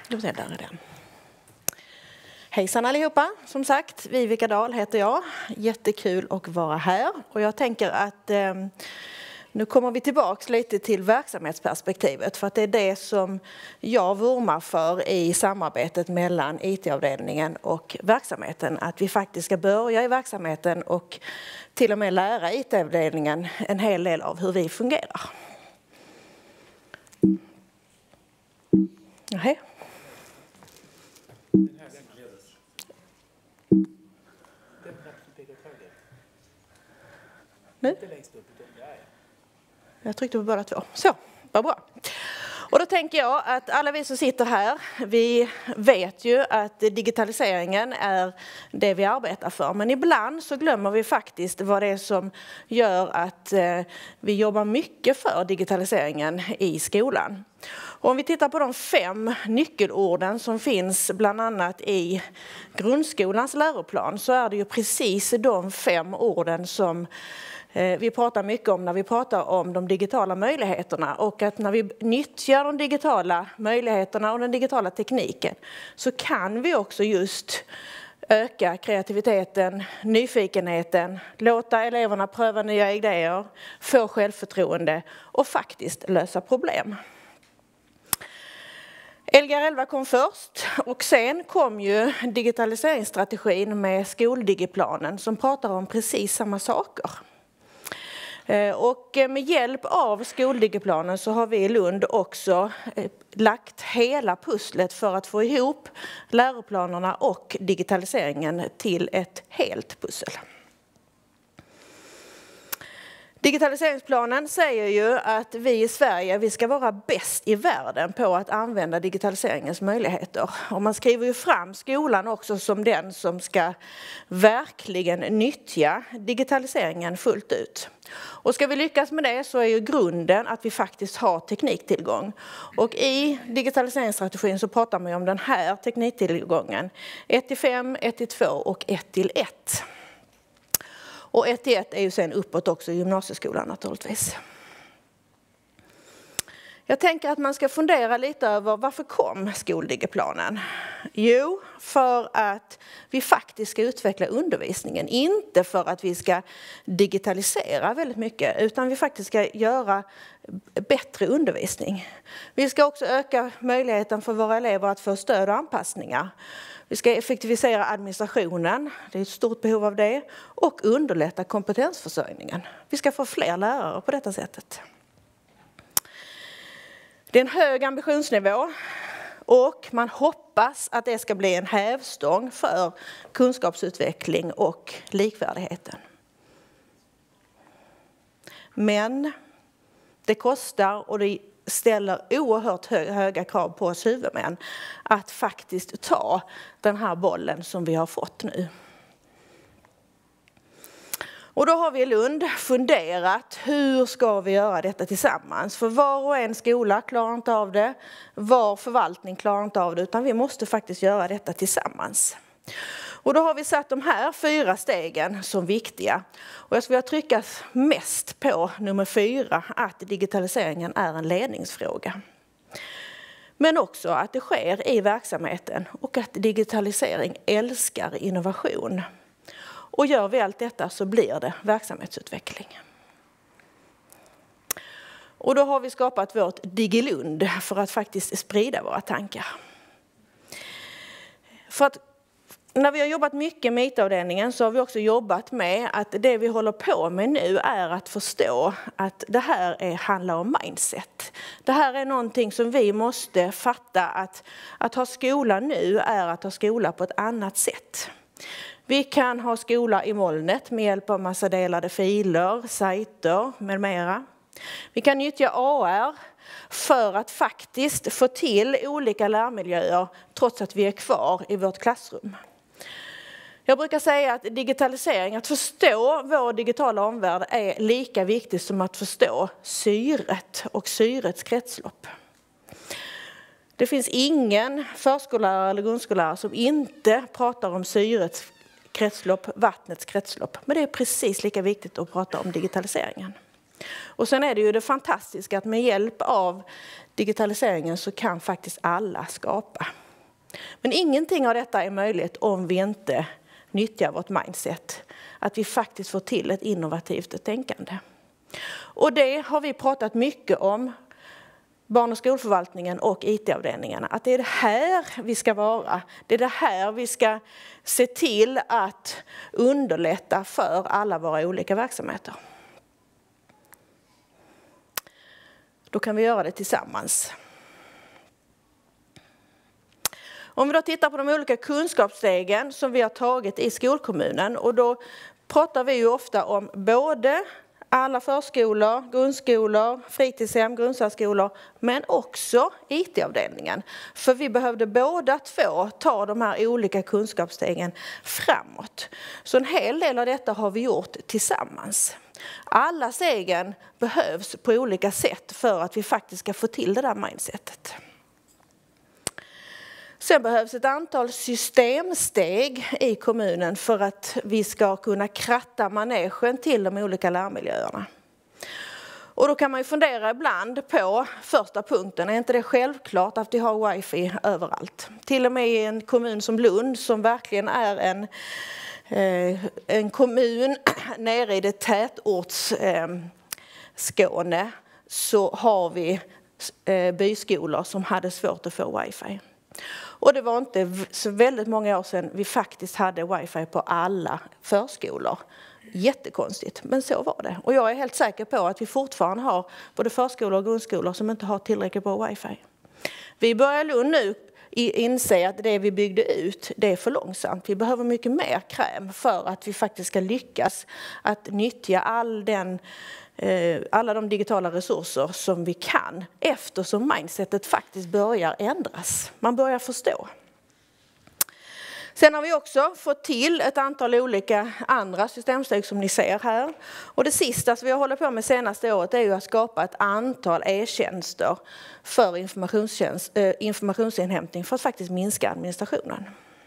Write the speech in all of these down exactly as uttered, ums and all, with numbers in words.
Då ser där är den. Hejsan allihopa, som sagt, Vivica Dahl heter jag. Jättekul att vara här. Och jag tänker att eh, nu kommer vi tillbaka lite till verksamhetsperspektivet. För att det är det som jag vurmar för i samarbetet mellan I T-avdelningen och verksamheten. Att vi faktiskt ska börja i verksamheten och till och med lära I T-avdelningen en hel del av hur vi fungerar. Nej. Nu? Jag tryckte på båda två. Så, vad bra. Och då tänker jag att alla vi som sitter här, vi vet ju att digitaliseringen är det vi arbetar för. Men ibland så glömmer vi faktiskt vad det är som gör att vi jobbar mycket för digitaliseringen i skolan. Och om vi tittar på de fem nyckelorden som finns bland annat i grundskolans läroplan, så är det ju precis de fem orden som vi pratar mycket om när vi pratar om de digitala möjligheterna. Och att när vi nyttjar de digitala möjligheterna och den digitala tekniken, så kan vi också just öka kreativiteten, nyfikenheten, låta eleverna pröva nya idéer, få självförtroende och faktiskt lösa problem. Lgr elva kom först, och sen kom ju digitaliseringsstrategin med skoldigiplanen som pratar om precis samma saker. Och med hjälp av skoldigiplanen så har vi i Lund också lagt hela pusslet för att få ihop läroplanerna och digitaliseringen till ett helt pussel. Digitaliseringsplanen säger ju att vi i Sverige vi ska vara bäst i världen på att använda digitaliseringens möjligheter. Och man skriver ju fram skolan också som den som ska verkligen nyttja digitaliseringen fullt ut. Och ska vi lyckas med det så är ju grunden att vi faktiskt har tekniktillgång. Och i digitaliseringsstrategin så pratar man ju om den här tekniktillgången. ett till fem, ett till två och ett till ett. Och ett till ett är ju sen uppåt också i gymnasieskolan naturligtvis. Jag tänker att man ska fundera lite över varför kom skoldigiplanen? Jo, för att vi faktiskt ska utveckla undervisningen. Inte för att vi ska digitalisera väldigt mycket, utan vi faktiskt ska göra bättre undervisning. Vi ska också öka möjligheten för våra elever att få stöd och anpassningar. Vi ska effektivisera administrationen, det är ett stort behov av det, och underlätta kompetensförsörjningen. Vi ska få fler lärare på detta sättet. Det är en hög ambitionsnivå och man hoppas att det ska bli en hävstång för kunskapsutveckling och likvärdigheten. Men det kostar och det ställer oerhört höga krav på oss huvudmän att faktiskt ta den här bollen som vi har fått nu. Och då har vi i Lund funderat, hur ska vi göra detta tillsammans? För var och en skola klarar inte av det, var förvaltning klarar inte av det, utan vi måste faktiskt göra detta tillsammans. Och då har vi satt de här fyra stegen som viktiga. Och jag skulle vilja trycka mest på nummer fyra, att digitaliseringen är en ledningsfråga. Men också att det sker i verksamheten och att digitalisering älskar innovation. Och gör vi allt detta så blir det verksamhetsutveckling. Och då har vi skapat vårt Digilund för att faktiskt sprida våra tankar. För att när vi har jobbat mycket med I T-avdelningen så har vi också jobbat med att det vi håller på med nu är att förstå att det här är, handlar om mindset. Det här är någonting som vi måste fatta, att att ha skola nu är att ha skola på ett annat sätt. Vi kan ha skola i molnet med hjälp av massa delade filer, sajter med mera. Vi kan nyttja A R för att faktiskt få till olika lärmiljöer trots att vi är kvar i vårt klassrum. Jag brukar säga att digitalisering, att förstå vår digitala omvärld är lika viktigt som att förstå syret och syrets kretslopp. Det finns ingen förskollärare eller grundskollärare som inte pratar om syrets kretslopp, vattnets kretslopp. Men det är precis lika viktigt att prata om digitaliseringen. Och sen är det ju det fantastiska att med hjälp av digitaliseringen så kan faktiskt alla skapa. Men ingenting av detta är möjligt om vi inte nyttjar vårt mindset. Att vi faktiskt får till ett innovativt tänkande. Och det har vi pratat mycket om, barn- och skolförvaltningen och I T-avdelningarna. Att det är det här vi ska vara. Det är det här vi ska se till att underlätta för alla våra olika verksamheter. Då kan vi göra det tillsammans. Om vi då tittar på de olika kunskapsstegen som vi har tagit i skolkommunen, och då pratar vi ju ofta om både alla förskolor, grundskolor, fritidshem, grundsärskolor, men också I T-avdelningen. För vi behövde båda två ta de här olika kunskapsstegen framåt. Så en hel del av detta har vi gjort tillsammans. Alla stegen behövs på olika sätt för att vi faktiskt ska få till det där mindsetet. Sen behövs ett antal systemsteg i kommunen för att vi ska kunna kratta manegen till de olika lärmiljöerna. Och då kan man ju fundera ibland på första punkten, är inte det självklart att vi har wifi överallt? Till och med i en kommun som Lund, som verkligen är en, eh, en kommun nere i det tätorts eh, Skåne, så har vi eh, byskolor som hade svårt att få wifi. Och det var inte så väldigt många år sedan vi faktiskt hade wifi på alla förskolor. Jättekonstigt, men så var det. Och jag är helt säker på att vi fortfarande har både förskolor och grundskolor som inte har tillräckligt bra wifi. Vi börjar Lund nu inse att det vi byggde ut, det är för långsamt. Vi behöver mycket mer kräm för att vi faktiskt ska lyckas att nyttja all den alla de digitala resurser som vi kan, eftersom mindsetet faktiskt börjar ändras. Man börjar förstå. Sen har vi också fått till ett antal olika andra systemsteg som ni ser här. Och det sista som vi har hållit på med senaste året är ju att skapa ett antal e-tjänster för informationstjänst, eh, informationsinhämtning för att faktiskt minska administrationen.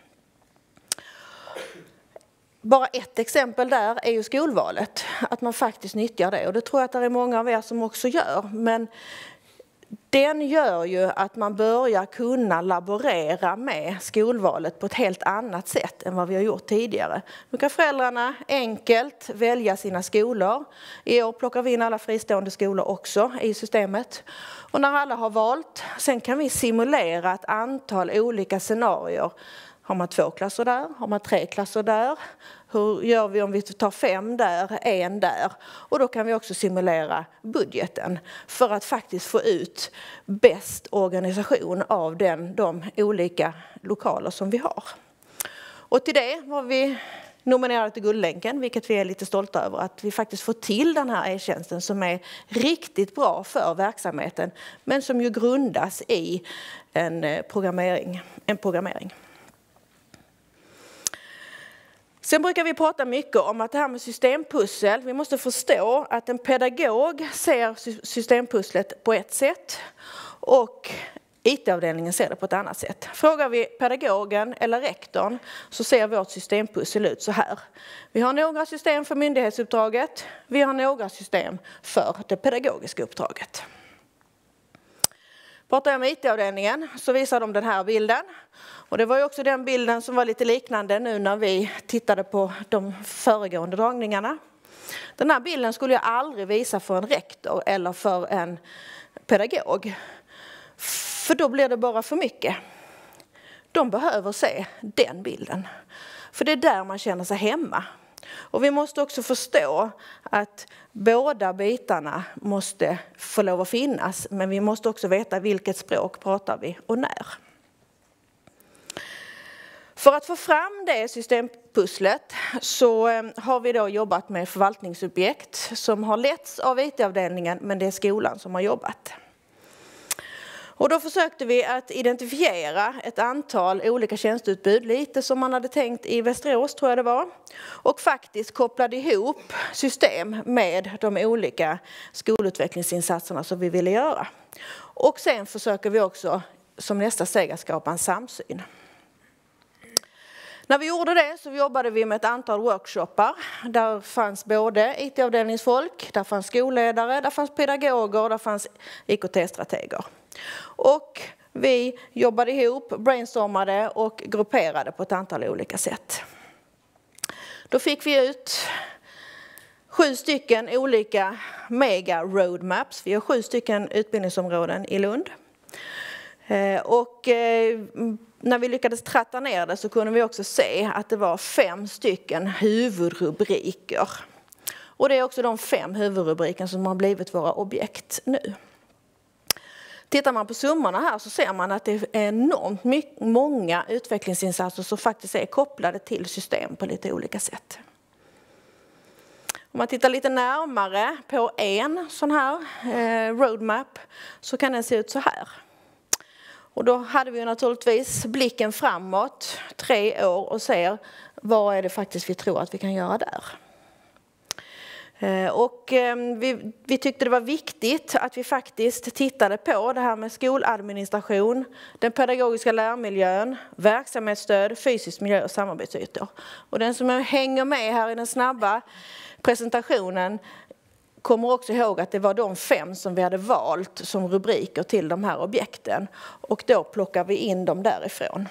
Bara ett exempel där är ju skolvalet, att man faktiskt nyttjar det. Och det tror jag att det är många av er som också gör. Men den gör ju att man börjar kunna laborera med skolvalet på ett helt annat sätt än vad vi har gjort tidigare. Nu kan föräldrarna enkelt välja sina skolor. I år plockar vi in alla fristående skolor också i systemet. Och när alla har valt, sen kan vi simulera ett antal olika scenarier. Har man två klasser där? Har man tre klasser där? Hur gör vi om vi tar fem där, en där? Och då kan vi också simulera budgeten för att faktiskt få ut bäst organisation av den, de olika lokaler som vi har. Och till det var vi nominerade till Guldlänken, vilket vi är lite stolta över. Att vi faktiskt får till den här e-tjänsten som är riktigt bra för verksamheten. Men som ju grundas i en programmering. En programmering. Sen brukar vi prata mycket om att det här med systempussel, vi måste förstå att en pedagog ser systempusslet på ett sätt och I T-avdelningen ser det på ett annat sätt. Frågar vi pedagogen eller rektorn så ser vårt systempussel ut så här. Vi har några system för myndighetsuppdraget, vi har några system för det pedagogiska uppdraget. Pratar jag med I T-avdelningen så visar de den här bilden. Och det var ju också den bilden som var lite liknande nu när vi tittade på de föregående dragningarna. Den här bilden skulle jag aldrig visa för en rektor eller för en pedagog. För då blir det bara för mycket. De behöver se den bilden. För det är där man känner sig hemma. Och vi måste också förstå att båda bitarna måste få lov att finnas. Men vi måste också veta vilket språk pratar vi och när. För att få fram det systempusslet så har vi då jobbat med förvaltningsobjekt som har letts av I T-avdelningen, men det är skolan som har jobbat. Och då försökte vi att identifiera ett antal olika tjänsteutbud, lite som man hade tänkt i Västerås tror jag det var. Och faktiskt kopplade ihop system med de olika skolutvecklingsinsatserna som vi ville göra. Och sen försöker vi också som nästa steg att skapa en samsyn. När vi gjorde det så jobbade vi med ett antal workshoppar. Där fanns både I T-avdelningsfolk, där fanns skolledare, där fanns pedagoger och där fanns I K T-strateger. Och Vi jobbade ihop, brainstormade och grupperade på ett antal olika sätt. Då fick vi ut sju stycken olika mega roadmaps. Vi har sju stycken utbildningsområden i Lund. Och när vi lyckades tratta ner det så kunde vi också se att det var fem stycken huvudrubriker. Och det är också de fem huvudrubrikerna som har blivit våra objekt nu. Tittar man på summorna här så ser man att det är enormt mycket, många utvecklingsinsatser som faktiskt är kopplade till system på lite olika sätt. Om man tittar lite närmare på en sån här eh, roadmap så kan den se ut så här. Och då hade vi naturligtvis blicken framåt tre år och ser vad är det faktiskt vi tror att vi kan göra där. Och vi, vi tyckte det var viktigt att vi faktiskt tittade på det här med skoladministration, den pedagogiska lärmiljön, verksamhetsstöd, fysisk miljö och samarbetsytor. Och den som hänger med här i den snabba presentationen kommer också ihåg att det var de fem som vi hade valt som rubriker till de här objekten. Och då plockar vi in dem därifrån.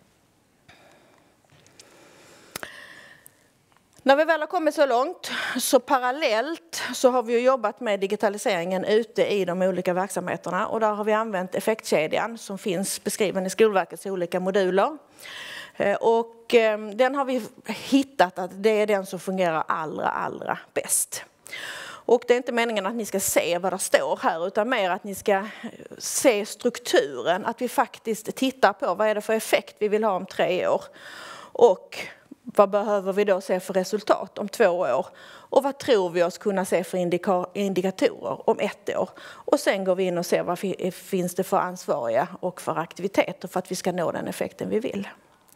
När vi väl har kommit så långt så parallellt så har vi ju jobbat med digitaliseringen ute i de olika verksamheterna. Och där har vi använt effektkedjan som finns beskriven i Skolverkets olika moduler. Och den har vi hittat att det är den som fungerar allra, allra bäst. Och det är inte meningen att ni ska se vad det står här utan mer att ni ska se strukturen. Att vi faktiskt tittar på vad är det för effekt vi vill ha om tre år. Och vad behöver vi då se för resultat om två år? Och vad tror vi oss kunna se för indika- indikatorer om ett år? Och sen går vi in och ser vad finns det för ansvariga och för aktiviteter för att vi ska nå den effekten vi vill.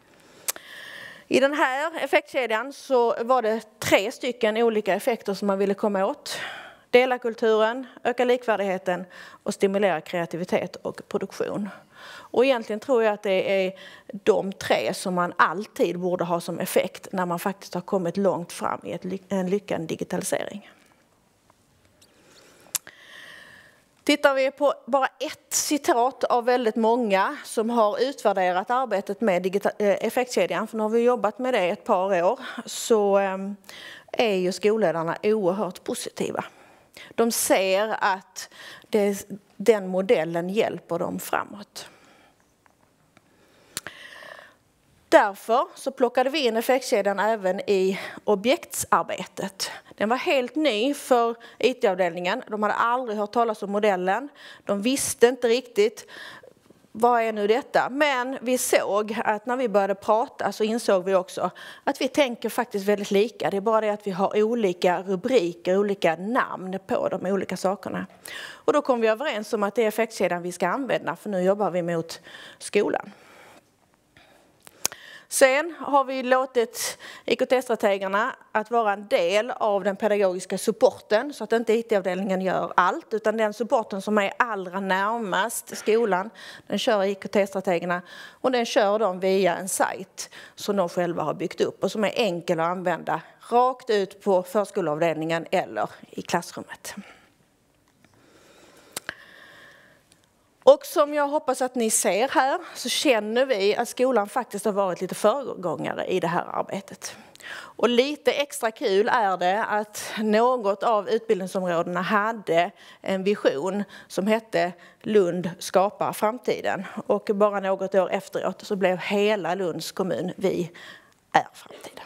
I den här effektkedjan så var det tre stycken olika effekter som man ville komma åt. Dela kulturen, öka likvärdigheten och stimulera kreativitet och produktion. Och egentligen tror jag att det är de tre som man alltid borde ha som effekt när man faktiskt har kommit långt fram i ett, en lyckad digitalisering. Tittar vi på bara ett citat av väldigt många som har utvärderat arbetet med digital- effektkedjan, för nu har vi jobbat med det ett par år, så är ju skolledarna oerhört positiva. De ser att det, den modellen hjälper dem framåt. Därför så plockade vi in effektkedjan även i objektsarbetet. Den var helt ny för I T-avdelningen. De hade aldrig hört talas om modellen. De visste inte riktigt vad är nu detta. Men vi såg att när vi började prata så insåg vi också att vi tänker faktiskt väldigt lika. Det är bara det att vi har olika rubriker, olika namn på de olika sakerna. Och då kom vi överens om att det är effektkedjan vi ska använda, för nu jobbar vi mot skolan. Sen har vi låtit I K T-strategerna att vara en del av den pedagogiska supporten, så att inte I T-avdelningen gör allt, utan den supporten som är allra närmast skolan, den kör I K T-strategerna, och den kör de via en sajt som de själva har byggt upp och som är enkel att använda rakt ut på förskoleavdelningen eller i klassrummet. Och som jag hoppas att ni ser här så känner vi att skolan faktiskt har varit lite föregångare i det här arbetet. Och lite extra kul är det att något av utbildningsområdena hade en vision som hette Lund skapar framtiden. Och bara något år efteråt så blev hela Lunds kommun Vi är framtiden.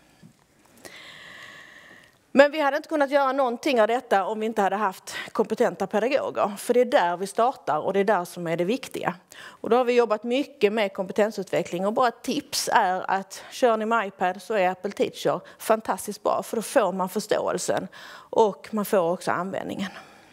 Men vi hade inte kunnat göra någonting av detta om vi inte hade haft kompetenta pedagoger. För det är där vi startar och det är där som är det viktiga. Och då har vi jobbat mycket med kompetensutveckling. Och bara ett tips är att kör ni med iPad så är Apple Teacher fantastiskt bra. För då får man förståelsen och man får också användningen.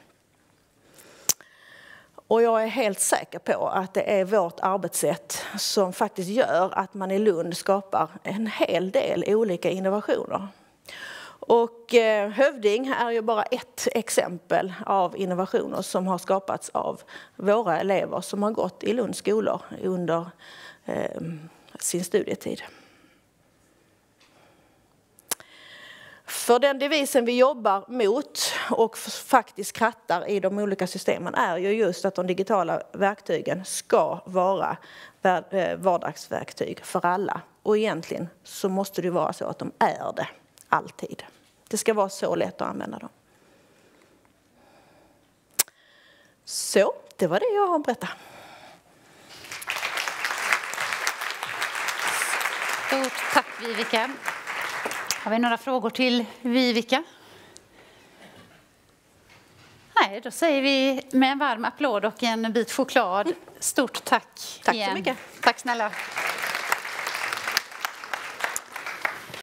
Och jag är helt säker på att det är vårt arbetssätt som faktiskt gör att man i Lund skapar en hel del olika innovationer. Och Hövding är ju bara ett exempel av innovationer som har skapats av våra elever som har gått i Lunds skolor under eh, sin studietid. För den devisen vi jobbar mot och faktiskt krattar i de olika systemen är ju just att de digitala verktygen ska vara vardagsverktyg för alla. Och egentligen så måste det vara så att de är det alltid. Det ska vara så lätt att använda dem. Så, det var det jag har att berätta. Stort tack Vivica. Har vi några frågor till Vivica? Nej, då säger vi med en varm applåd och en bit choklad. Stort tack Tack igen. så mycket. Tack snälla.